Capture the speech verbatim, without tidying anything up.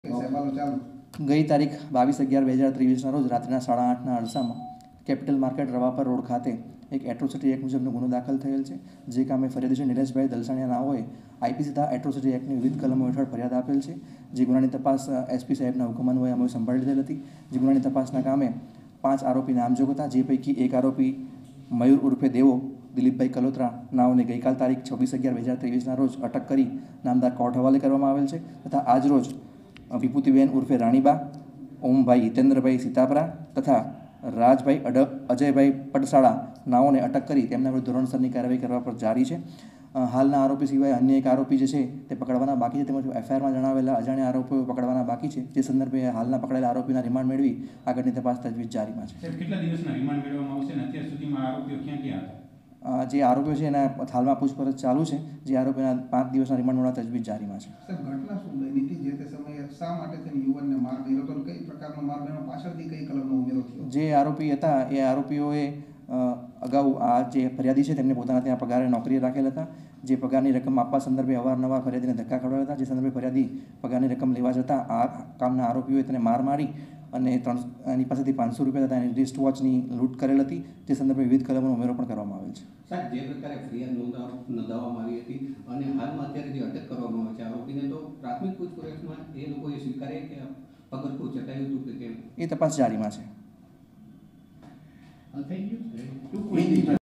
गई तारीख बावीस अगियार બે હજાર ત્રેવીસના રોજ રાત્રિના સાડા આઠના અરસામાં કેપિટલ માર્કેટ રવાપર રોડ ખાતે એક એટ્રોસિટી એક્ટ મુજબનો ગુનો દાખલ થયેલ છે, જે કામે ફરિયાદી છે નિલેશભાઈ દલસાણીયા નાઓએ આઈપીસી તથા એટ્રોસિટી એક્ટની વિવિધ કલમો હેઠળ ફરિયાદ આપેલ છે, જે ગુનાની તપાસ એસપી સાહેબના હુકમ અન્વયે અમે સંભાળી લીધેલ હતી। જે ગુનાની તપાસના કામે પાંચ આરોપી નામજોગ હતા, જે પૈકી એક આરોપી મયુર ઉર્ફે દેવો દિલીપભાઈ કલોત્રા નાઓને ગઈકાલ તારીખ છવ્વીસ અગિયાર બે હજાર ત્રેવીસના રોજ અટક કરી નામદાર કોર્ટ હવાલે કરવામાં આવેલ છે તથા આજરોજ વિભૂતિબેન ઉર્ફે રાણીબા, ઓમભાઈ હિતેન્દ્રભાઈ સીતાપરા તથા રાજભાઈ અડ અજયભાઈ પડસાળા નાઓને અટક કરી તેમના વિરુદ્ધ ધોરણસરની કાર્યવાહી કરવા પર જારી છે। હાલના આરોપી સિવાય અન્ય એક આરોપી જે છે તે પકડવાના બાકી છે, તેમજ એફઆઈઆરમાં જણાવેલા અજાણ્યા આરોપીઓ પકડવાના બાકી છે, જે સંદર્ભે હાલના પકડાયેલા આરોપીના રિમાન્ડ મેળવી આગળની તપાસ તજવીજ જારીમાં છે। કેટલા દિવસના રિમાન્ડ મેળવવામાં આવશે અને અત્યાર સુધીમાં આરોપીઓ ક્યાં ક્યાં હતા? જે આરોપીઓ છે એના હાલમાં પૂછપરછ ચાલુ છે, જે આરોપીના પાંચ દિવસના રિમાન્ડ મેળવવા તજવીજ જારીમાં છે। ઘટના શું બની હતી જે તે સમયે, શા માટે તેને યુવાનને માર કર્યો હતો, કઈ પ્રકારનો માર કર્યો, પાછળથી કઈ કલમનો ઉમેરો થયો? જે આરોપી હતા એ આરોપીઓએ અગાઉ આ જે ફરિયાદી છે તેમને પોતાના ત્યાં પગારે નોકરીએ રાખેલ હતા, જે પગારની રકમ આપવા સંદર્ભે અવારનવાર ફરિયાદીને ધક્કા ખવડાવ્યા હતા, જે સંદર્ભે ફરિયાદી પગારની રકમ લેવા જતાં આ કામના આરોપીઓએ તેને માર મારી અને ત્રણ એની પાસેથી પાંચસો રૂપિયા તથા એની રિસ્ટ વોચની લૂંટ કરેલ હતી, જે સંદર્ભે વિવિધ કલમોનો ઉમેરો પણ કરવામાં આવેલ છે। સાહેબ, જે પ્રકારે ફરિયાદ નોંધાવવામાં આવી હતી અને હાલમાં અત્યારે જે અટક કરવામાં આવે છે આરોપીને, તો પ્રાથમિક પૂછપરછમાં એ લોકોએ સ્વીકારે કે પગરખું ચટાયું હતું કે કેમ, એ તપાસ જારીમાં છે। Thank you.